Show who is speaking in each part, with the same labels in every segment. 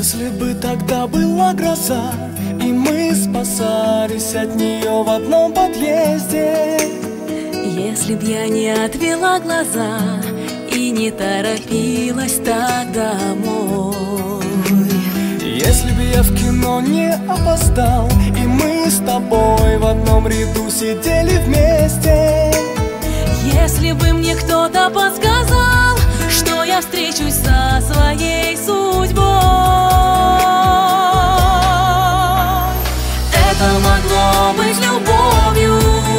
Speaker 1: Если бы тогда была гроза, и мы спасались от нее в одном подъезде.
Speaker 2: Если б я не отвела глаза и не торопилась так домой.
Speaker 1: Если б я в кино не опоздал, и мы с тобой в одном ряду сидели вместе.
Speaker 2: Если бы мне кто-то подсказал, что я встречусь со своей судьбой. Это могло быть любовью,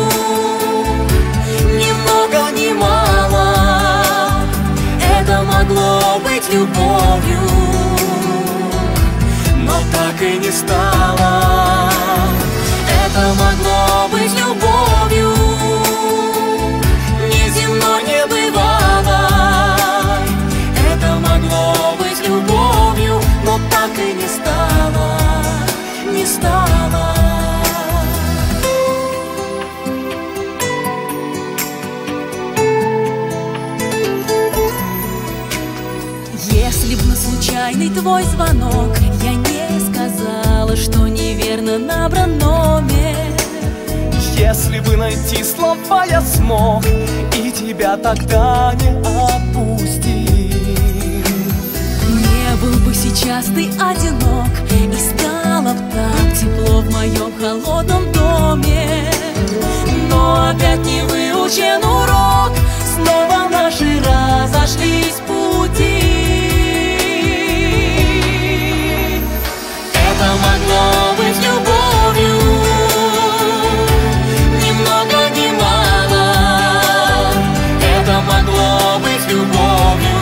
Speaker 2: ни много ни мало. Это могло быть любовью, но так и не стало. Это могло быть любовью, неземной, небывалой. Это могло быть любовью, но так и не стало, не стало. Если б на случайный твой звонок я не сказала, что неверно набран номер.
Speaker 1: Если бы найти слова я смог и тебя тогда не отпустил.
Speaker 2: Не был бы сейчас ты одинок, и стало б так тепло в моем холодном доме. Но опять не выучен урок, снова наши разошлись пути. Это могло быть любовью, ни много ни мало. Это могло быть любовью,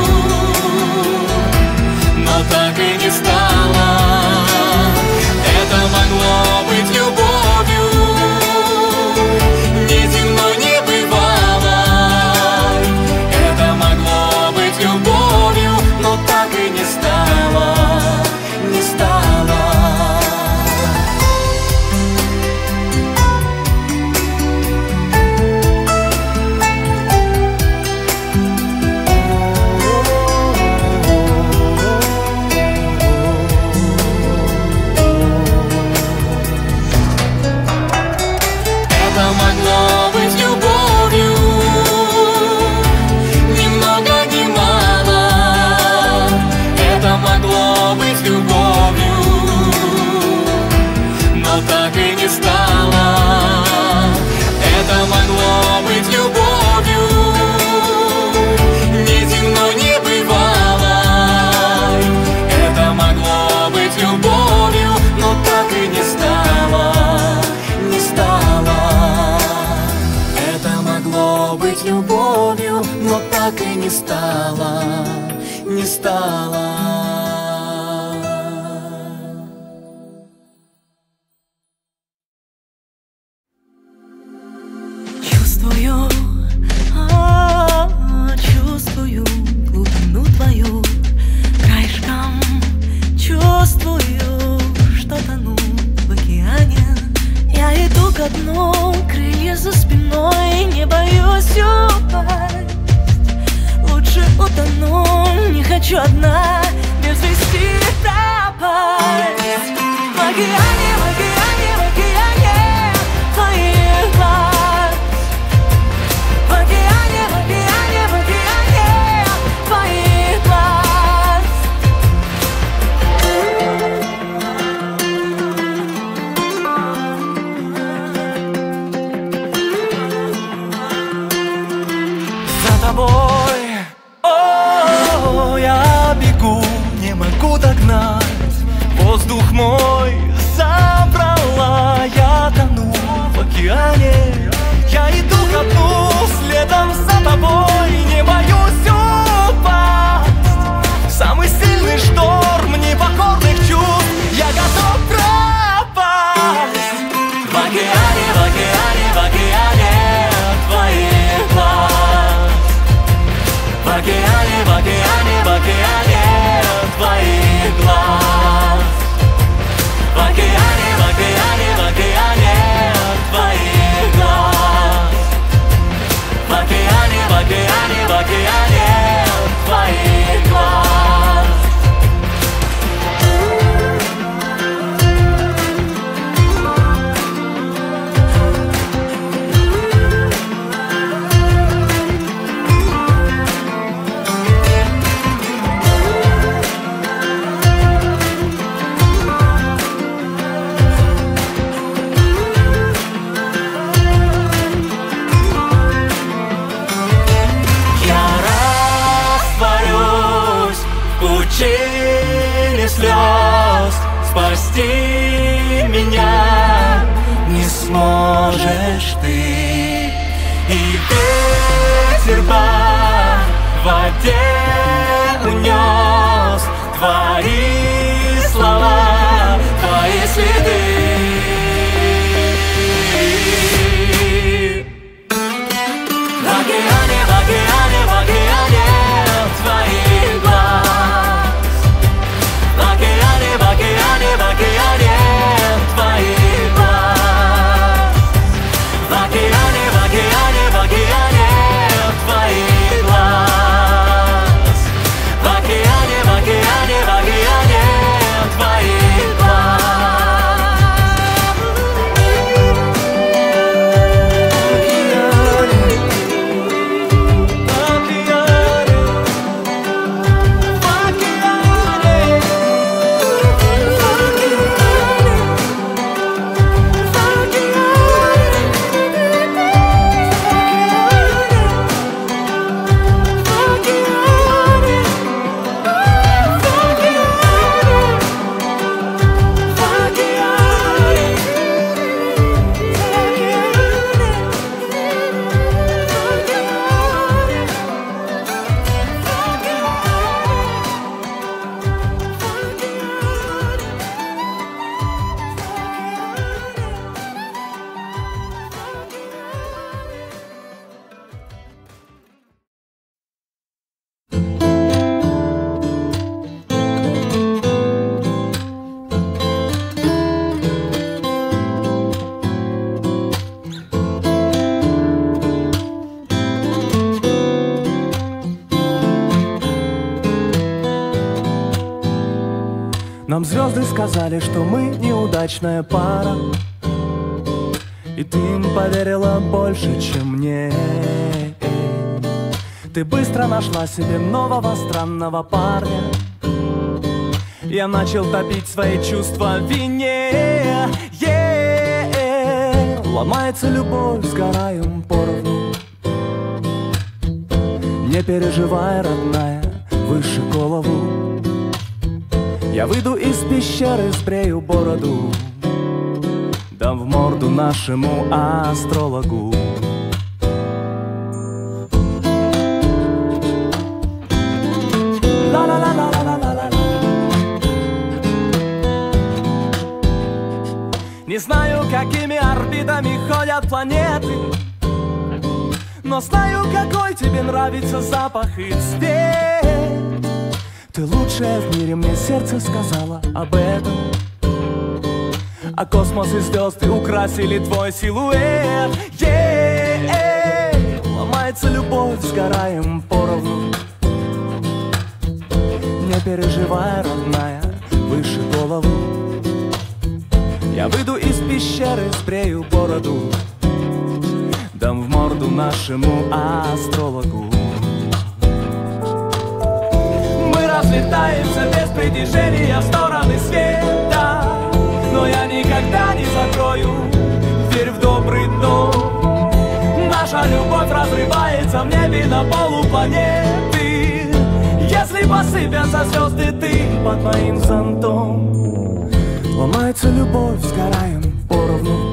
Speaker 2: но так и не стало. Это могло быть любовью, неземной, небывалой. Это могло быть любовью, но так и не стало, не стало. Так и не стало. Это могло быть любовью, неземной, небывалой. Это могло быть любовью, но так и не стало, не стало. Это могло быть любовью, но так и не стало, не стало.
Speaker 3: Чувствую глубину твою краешком, чувствую, что тону в океане. Я иду ко дну, крылья за спиной, не боюсь упасть. Лучше утону, не хочу одна без вести пропасть. В океане, в океане, в океане твоих глаз. В океане, в океане, в океане твоих глаз.
Speaker 1: За тобой, я бегу, не могу догнать. Воздух мой за течение слез спасти меня не сможешь ты. И ветер по воде унес твои слова, твои следы. В океане, в океане, в океане твоих глаз. В океане, в океане, в океане твоих глаз. В океане, в океане, в океане твоих глаз. В океане, в океане, в океане твоих глаз.
Speaker 4: Нам звезды сказали, что мы неудачная пара, и ты им поверила больше, чем мне. Ты быстро нашла себе нового странного парня. Я начал топить свои чувства в вине. Ломается любовь, сгораем поровну. Не переживай, родная, выше голову. Я выйду из пещеры, сбрею бороду, дам в морду нашему астрологу. Не знаю, какими орбитами ходят планеты, но знаю, какой тебе нравится запах и цвет. Ты лучшая в мире, мне сердце сказала об этом. А космос и звезды украсили твой силуэт. Ломается любовь, сгораем поровну. Не переживай, родная, выше голову. Я выйду из пещеры, сбрею бороду, дам в морду нашему астрологу. Разлетаемся без притяжения в стороны света, но я никогда не закрою дверь в добрый дом. Наша любовь разрывается в небе на полупланеты. Если посыпятся звезды, ты под моим зонтом. Ломается любовь, сгораем поровну.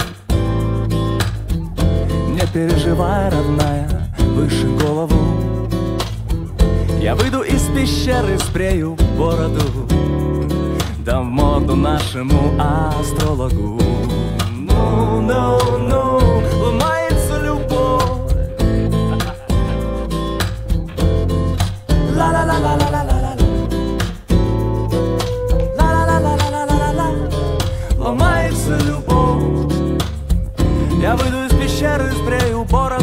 Speaker 4: Не переживай, родная, выше голову. Я выйду из пещеры, сбрею бороду, дам в морду нашему астрологу. Ломается любовь. Ломается любовь. Я выйду из пещеры, сбрею бороду.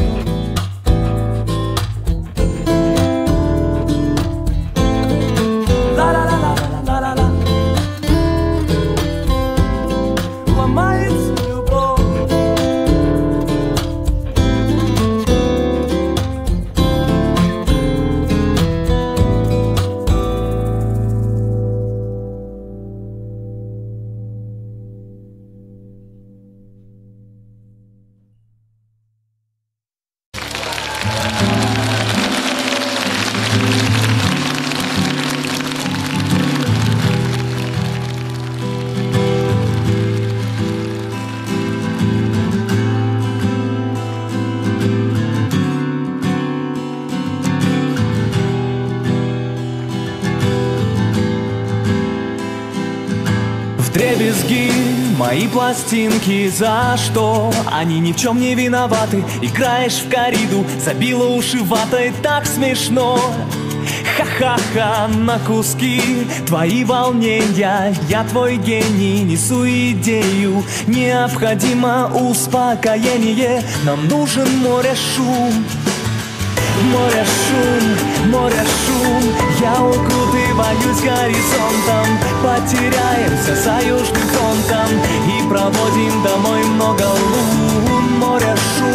Speaker 1: Вдребезги мои пластинки, за что? Они ни в чем не виноваты. Играешь в корриду, забила уши ватой, так смешно. Ха-ха-ха, на куски твои волнения, я твой гений, несу идею. Необходимо успокоение, нам нужен море шум. Море шум, море шум, я укутываюсь горизонтом. Потеряемся за южным фронтом и проводим домой много лун. Море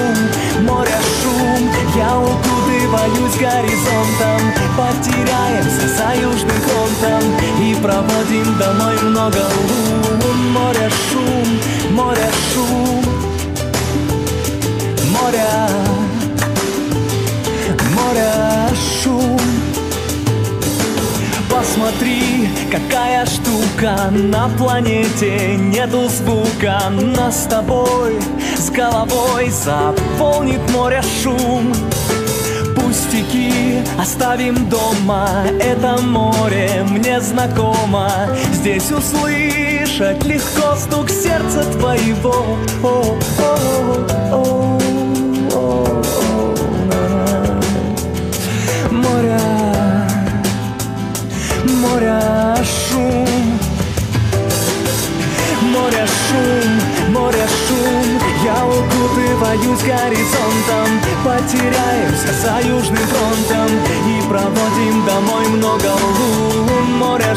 Speaker 1: шум, я укутываюсь горизонтом. Потеряемся за южным фронтом и проводим домой много лун. Море шум, море шум, море шум. Посмотри, какая штука, на планете нету звука. Нас с тобой с головой заполнит море шум. Пустяки оставим дома, это море мне знакомо. Здесь услышать легко стук сердца твоего. Море шум, море шум, море шум, я укутываюсь горизонтом. Потеряемся за южным фронтом и проводим домой много лун. Море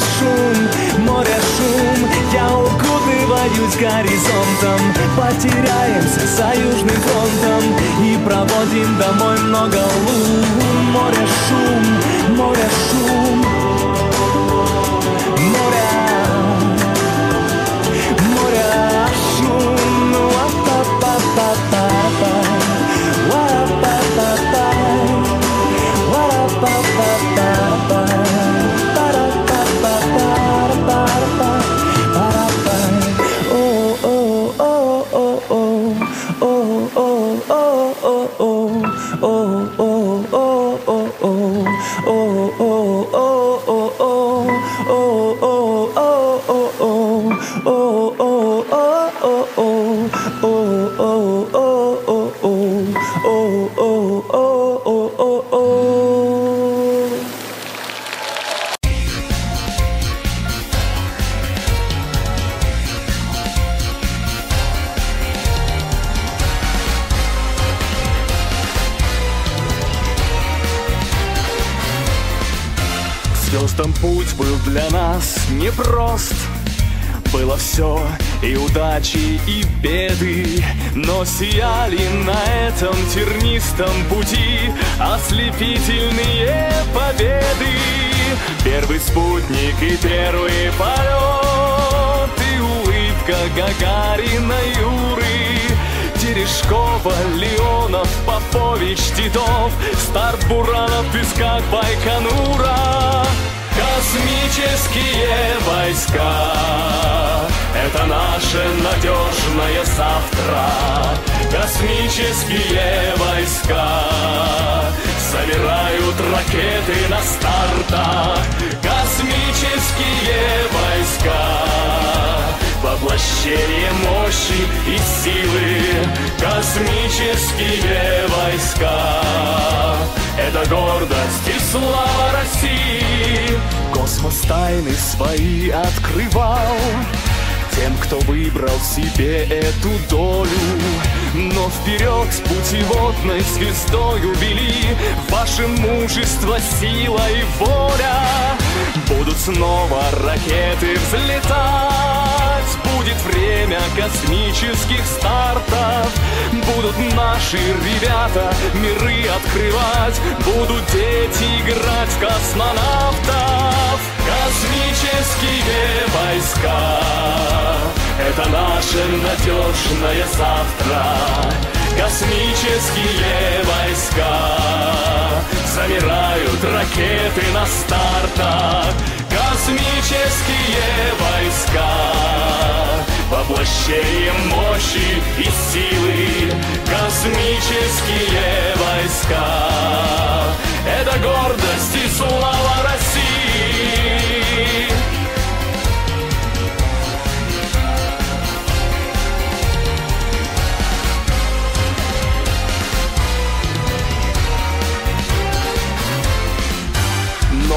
Speaker 1: шум, я укутываюсь горизонтом. Потеряемся за южным фронтом и проводим домой много лун. Море шум, море шум, море шум,
Speaker 5: Звездам путь был для нас непрост. Было все и удачи, и беды, но сияли на этом тернистом пути ослепительные победы. Первый спутник и первый полет, и улыбка Гагарина, Юры, Терешкова, Леонов, Попович, Титов, старт Буранов в песках Байконура. Космические войска — это наше надежное завтра. Космические войска собирают ракеты на стартах. Космические войска — воплощение мощи и силы. Космические войска — это гордость и слава России. Космос тайны свои открывал тем, кто выбрал себе эту долю. Но вперед с путеводной звездою вели ваше мужество, сила и воля. Будут снова ракеты взлетать, будет время космических стартов. Будут наши ребята миры открывать, будут дети играть в космонавтов. Космические войска — это наше надежное завтра. Космические войска замирают ракеты на стартах. Космические войска — воплощение мощи и силы. Космические войска — это гордость и слава России.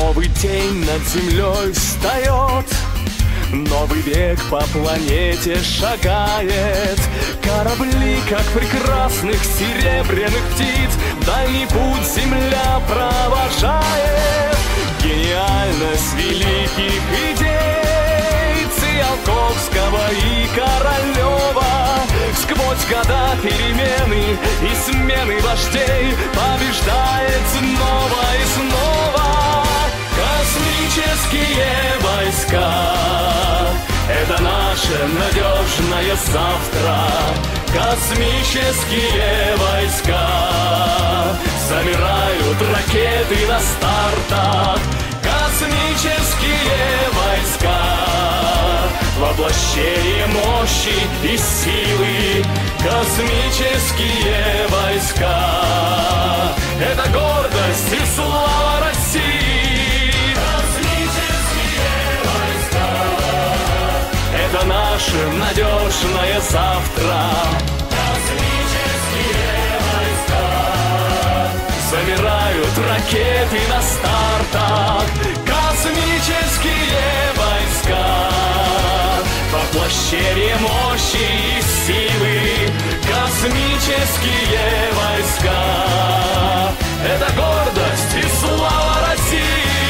Speaker 1: Новый день над землей встает, новый век по планете шагает. Корабли, как прекрасных серебряных птиц, дальний путь земля провожает. Гениальность великих идей Циолковского и Королева. Сквозь года перемены и смены вождей побеждает снова и снова. Космические войска — это наше надежное завтра. Космические войска собирают ракеты на стартах. Космические войска — воплощение мощи и силы. Космические войска — это гордость и слава России. Космические войска — это наше надежное завтра. Космические войска собирают ракеты на стартах. Космические войска — воплощение мощи и силы. Космические войска — это гордость и слава России.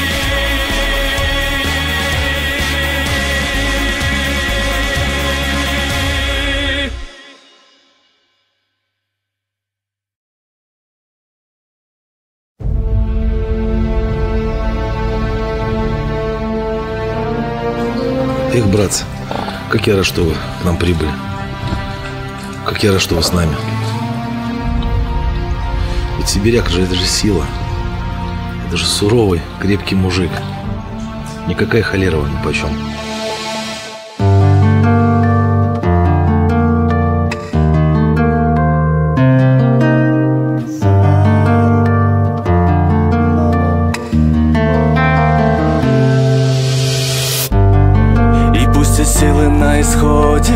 Speaker 6: Эх, братцы, как я рад, что вы к нам прибыли. Как я рад, что вы с нами. Ведь сибиряк же, это же сила. Это же суровый, крепкий мужик. Никакая холера вам нипочем.
Speaker 1: Силы на исходе,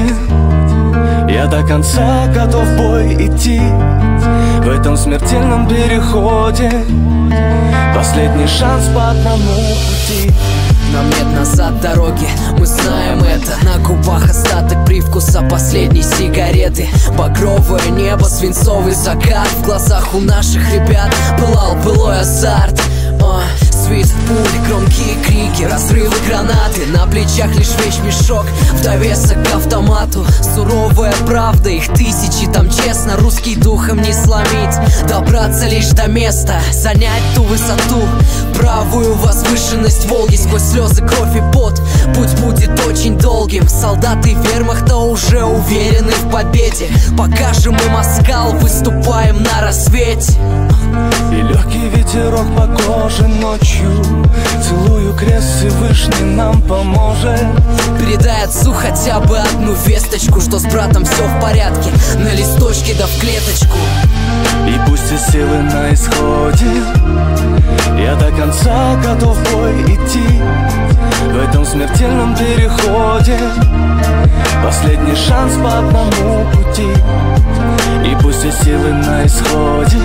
Speaker 1: я до конца готов в бой идти. В этом смертельном переходе последний шанс по одному пути.
Speaker 7: Нам нет назад дороги, мы знаем это. На губах остаток привкуса последней сигареты. Багровое небо, свинцовый закат. В глазах у наших ребят пылал былой азарт. Свист пуль, громкие крики, разрывы гранаты. На плечах лишь вещмешок, в довесок к автомату. Суровая правда, их тысячи, там честно. Русский духом не сломить, добраться лишь до места, занять ту высоту, правую возвышенность Волги. Сквозь слезы, кровь и пот путь будет очень долгим. Солдаты вермахта уже уверены в победе. Покажем им оскал, выступаем на рассвете.
Speaker 1: И легкий ветерок по коже ночью. Целую крест, Всевышний нам поможет.
Speaker 7: Передай отцу хотя бы одну весточку, что с братом все в порядке. На листочке да в клеточку.
Speaker 1: И пусть все силы на исходе, я до конца готов в бой идти. В этом смертельном переходе последний шанс по одному пути. И пусть все силы на исходе,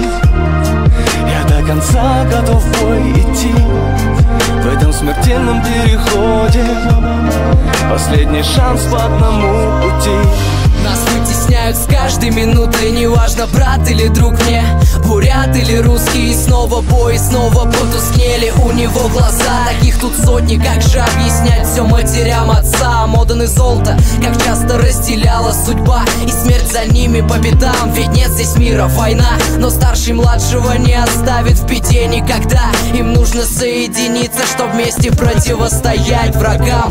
Speaker 1: я до конца готов в бой идти. В этом смертельном переходе последний шанс по одному пути.
Speaker 7: Нас вытесняют с каждой минутой, неважно, брат или друг мне, бурят или русский. И снова бой, и снова потускнели у него глаза. Таких тут сотни, как же объяснять все матерям отца? Модан и золото, как часто разделяла судьба, и смерть за ними по пятам. Ведь нет здесь мира, война, но старший младшего не оставит в беде никогда. Им нужно соединиться, чтоб вместе противостоять врагам.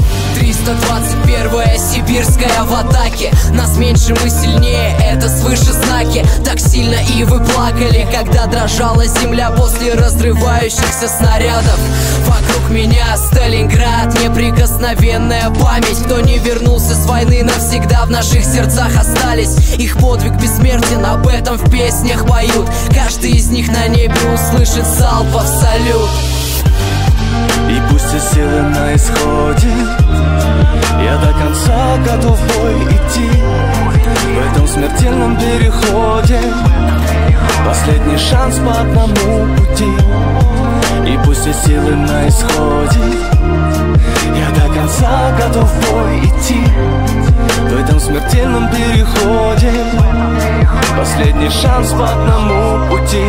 Speaker 7: 321-я сибирская в атаке. Нас меньше, мы сильнее, это свыше знаки. Так сильно и вы плакали, когда дрожала земля после разрывающихся снарядов. Вокруг меня Сталинград, неприкосновенная память. Кто не вернулся с войны, навсегда в наших сердцах остались. Их подвиг бессмертен, об этом в песнях поют. Каждый из них на небе услышит залпов салют.
Speaker 1: И пусть все силы на исходе, я до конца готов в бой идти. В этом смертельном переходе Последний шанс по одному пути, и пусть все силы на исходе, я до конца готов в бой идти в этом смертельном переходе. Последний шанс по одному пути.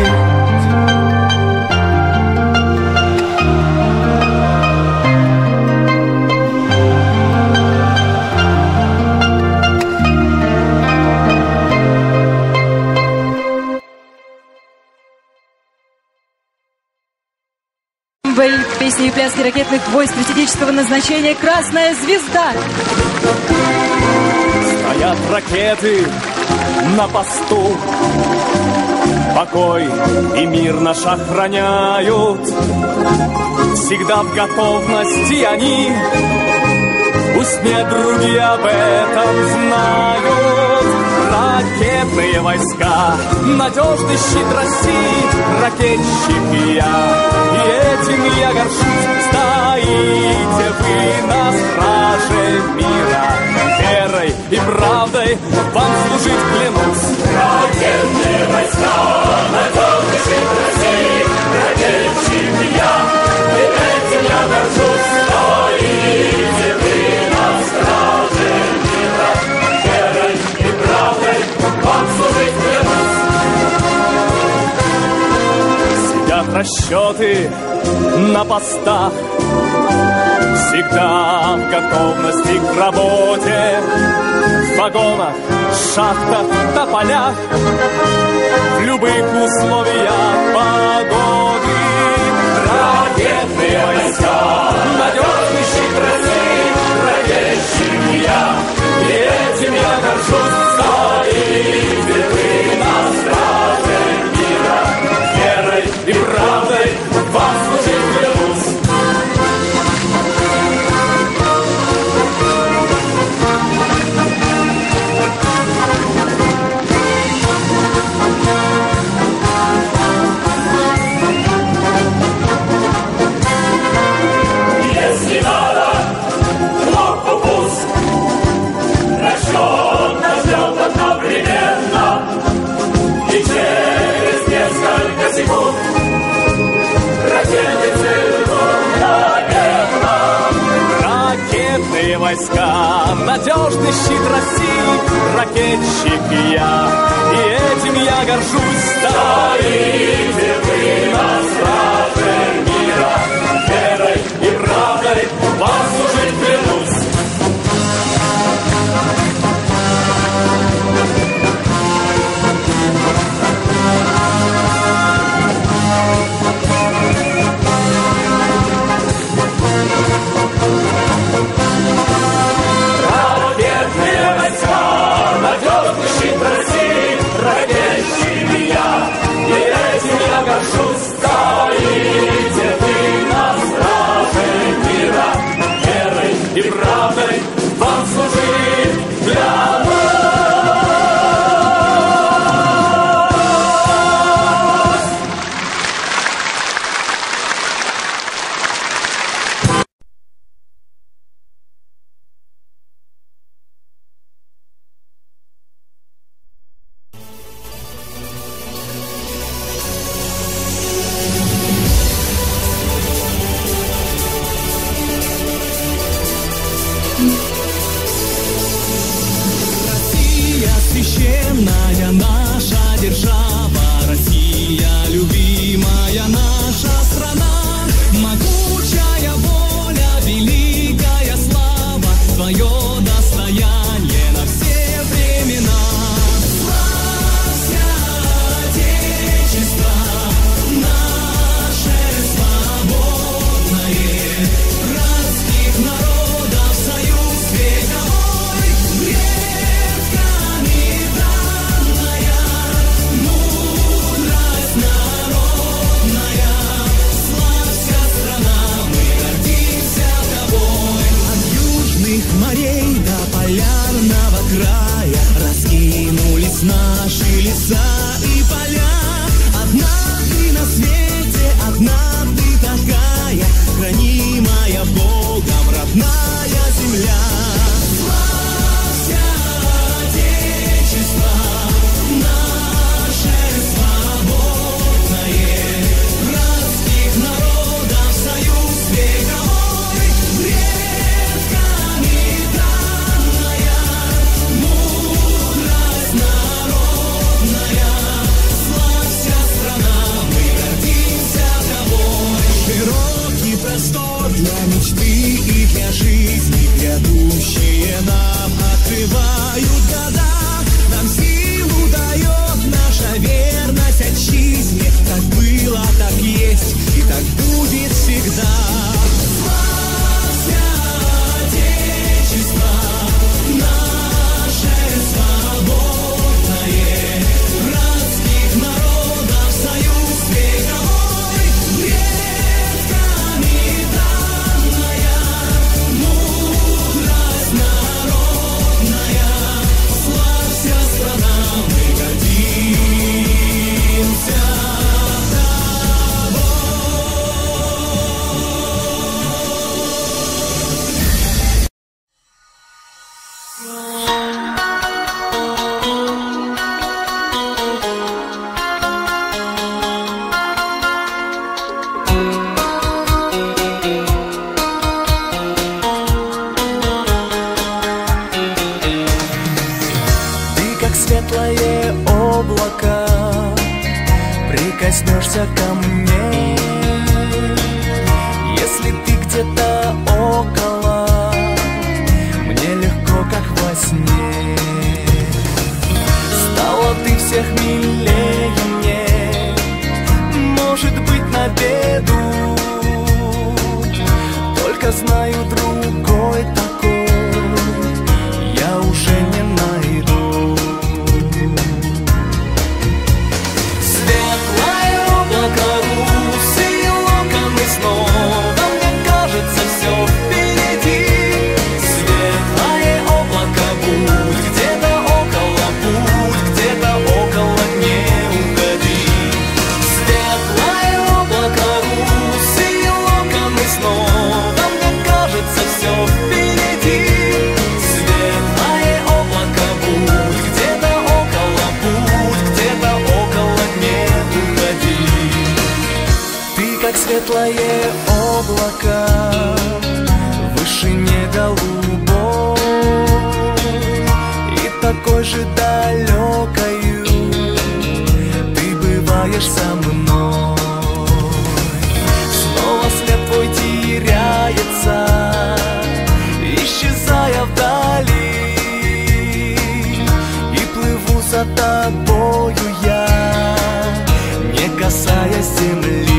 Speaker 8: Песни и пляски ракетных войск стратегического назначения «Красная звезда».
Speaker 4: Стоят ракеты на посту, покой и мир наш охраняют. Всегда в готовности они, пусть недруги об этом знают. Ракетные войска, надежный щит России, ракетчик я, и этим я горжусь. Стоите вы на страже мира, верой и правдой вам служить клянусь. Ракетные войска, надежный щит России, ракетчик я, и этим я горжусь. Стоите вы на страже мира, верой и правдой вам служить клянусь. Сидят расчеты на постах, всегда в готовности к работе, в вагонах, шахтах, на полях, в любых условиях погоды. Ракетные войска, надежный щит России, ракетчик я, и этим я горжусь. Стоите вы на страже мира, верой и правдой вам служить клянусь. Если надо, кнопку пуск, расчет нажмет одновременно, и через несколько секунд ракеты целиком наверно. Ракетные войска, надежный щит России, ракетчик я, и этим я горжусь. Стоите вы на страже мира, верой и правдой вам служить клянусь. Ракетные войска, надежный щит России, ракетчик я, и этим я горжусь.
Speaker 9: для мечты и для жизни грядущие нам открывают года. Нам силу дает наша верность отчизне. Так было, так есть и так будет всегда. Славься, Отечество, наше свободное, братских народов союз вековой, предками данная, мудрость народная. Славься, страна, мы гордимся тобой.
Speaker 1: Ты как светлое облако, прикоснешься ко мне. Если ты где-то около, мне легко, как во сне. Стала ты всех милее мне, может быть, на беду. Только знаю, другой такой я уже не найду. Светлое облако, русые локоны снова, мне кажется, все впереди. Светлое облако, будь где-то около, путь где-то около, не угоди. Светлое облако, русые локоны снова, мне кажется, все впереди. Светлое облако, будь где-то около, путь где-то около, не уходи. Ты как светлое облако в вышине голубой, и такой же далекою ты бываешь со мной. Снова след твой теряется, исчезая вдали, и плыву за тобою я, не касаясь земли.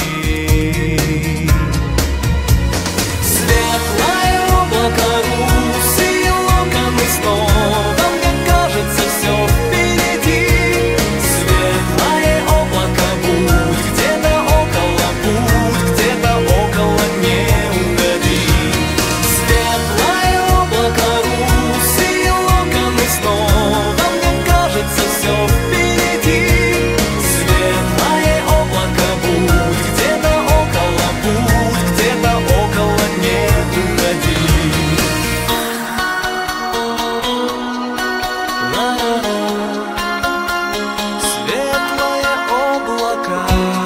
Speaker 1: Светлое облако, русые локоны снова, мне кажется, все впереди. Светлое облако, будь где-то около, путь где-то около, не угоди. Светлое облако, русые локоны снова, мне кажется, все впереди. Светлое облако, будь где-то около, путь где-то около, не уходи. Светлое облако.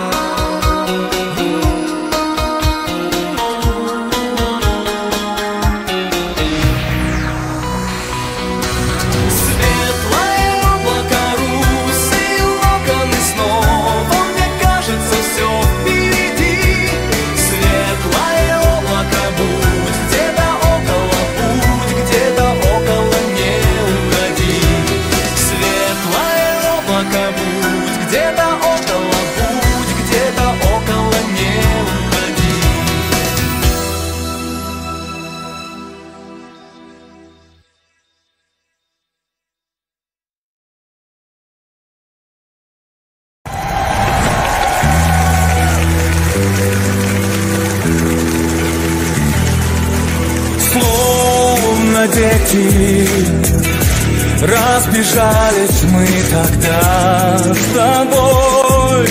Speaker 1: Светлое облако, русые локоны снова, мне кажется, все впереди. Светлое облако, будь где-то около, путь где-то около, не уходи. Светлое облако, будь где-то около, путь где-то около, не уходи. Словно дети разбежались мы тогда с тобой,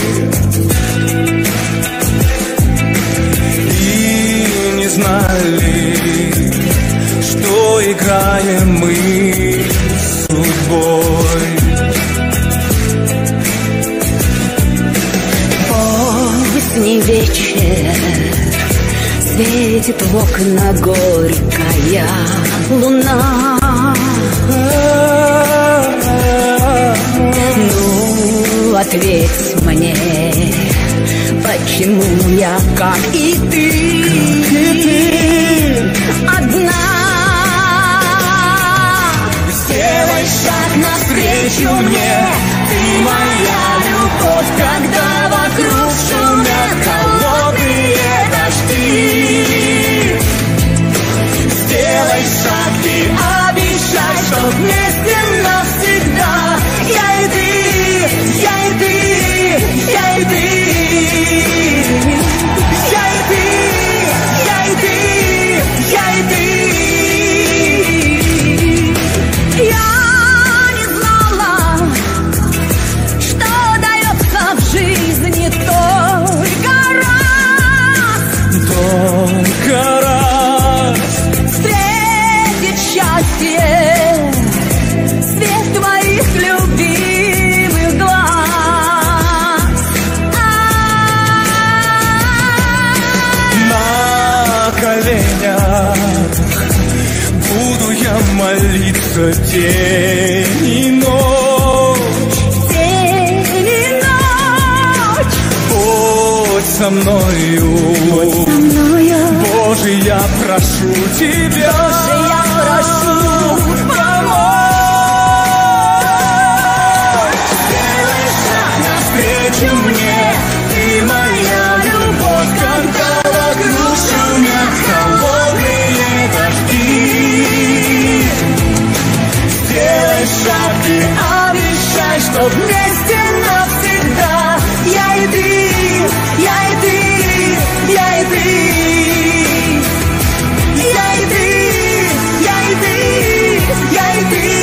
Speaker 1: и не знали, что играем мы с судьбой.
Speaker 10: Поздний вечер, светит в окна горькая луна. Ну, ответь мне, почему я, как и ты,
Speaker 9: мне, ты моя любовь, когда вокруг шумят холодные дожди. Сделай шаг и обещай, что вместе навсегда. Я и ты, я и ты, я и ты. Я и ты, я и ты, я и ты. Я не знала, что дается в жизни только раз встретить счастье, свет твоих любимых глаз.
Speaker 4: На коленях буду я молиться день и ночь.
Speaker 9: День и ночь.
Speaker 4: Будь со мною, Боже, я прошу тебя,
Speaker 9: Боже, я прошу помочь. Сделай шаг навстречу мне, ты моя любовь, когда вокруг шумят холодные дожди. Сделай шаг и обещай, что вместе навсегда. Я и ты, я и ты, я и ты. Я и ты, я и ты, я и ты.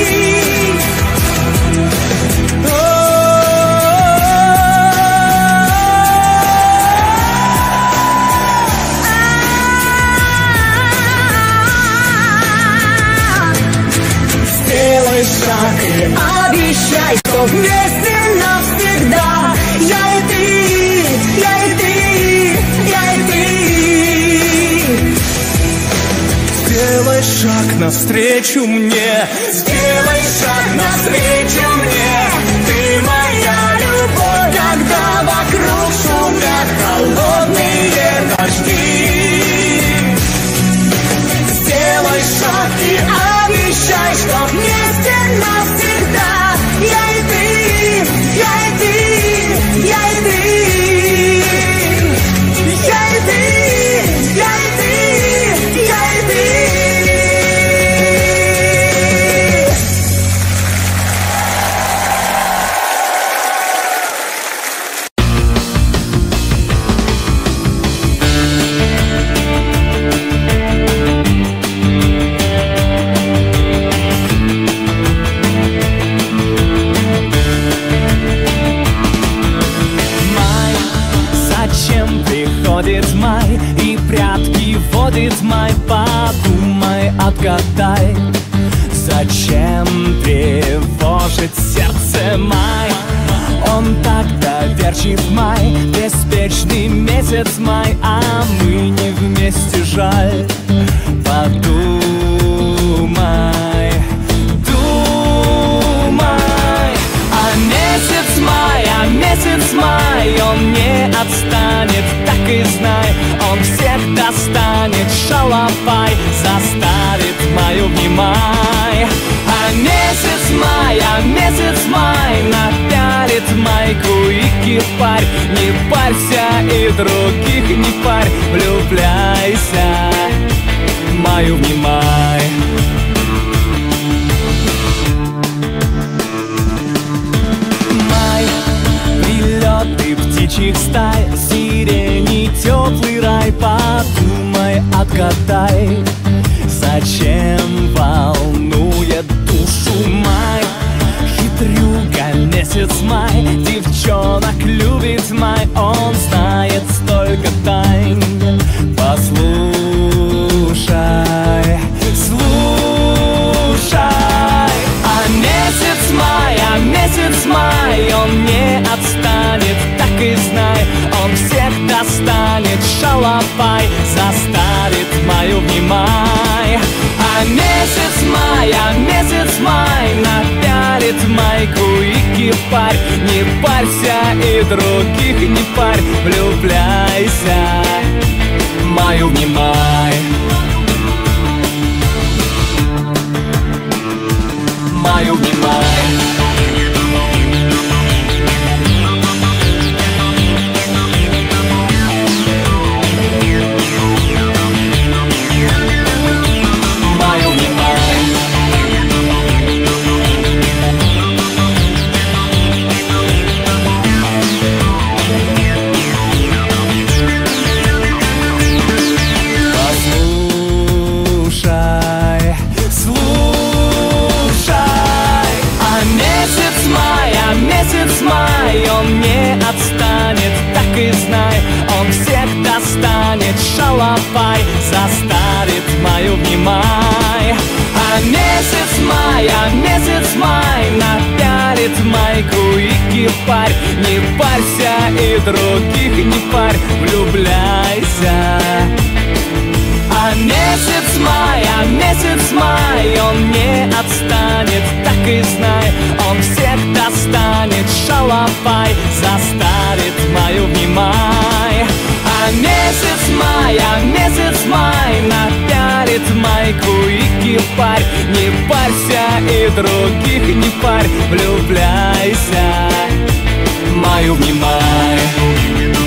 Speaker 9: Сделай шаг и обещай, что вместе навсегда. Я и ты, я и ты, я и ты.
Speaker 4: сделай шаг навстречу мне,
Speaker 9: сделай шаг навстречу мне, ты моя любовь, когда вокруг шумят холодные дожди. Сделай шаг и обещай, что вместе навсегда. Я и ты, я и ты, я и ты. Я и ты, я и ты, я и ты.
Speaker 1: Май, и прятки водит май, подумай, отгадай, зачем тревожит сердце май? Он так доверчив май, беспечный месяц май, а мы не вместе, жаль. Подумай, думай, а месяц май, он не отстанет, так и знай, он всех достанет, шалопай, заставит маю внимай. А месяц май напялит майку и кипарь, не парься и других не парь, влюбляйся, маю внимай. Май, прилеты птичьих стай, сирени, теплый рай, подумай, отгадай, зачем волнует душу май? Хитрюга месяц май, девчонок любит май, он знает столько тайн. Послушай, слушай, а месяц май, он не отстанет, так и знай, он всех достанет, шалопай, заставит мою внимай. А месяц май напялит майку и кипарь, не парься и других не парь, влюбляйся, маю внимай. Маю внимай. шалопай заставит мою внимай. А месяц май напялит майку и кипарь. Не парься и других не парь, влюбляйся. А месяц май, он не отстанет, так и знай. Он всех достанет, шалопай заставит мою внимай. А месяц май напялит майку и кипарь. Не парься и других не парь, влюбляйся, мою внимай.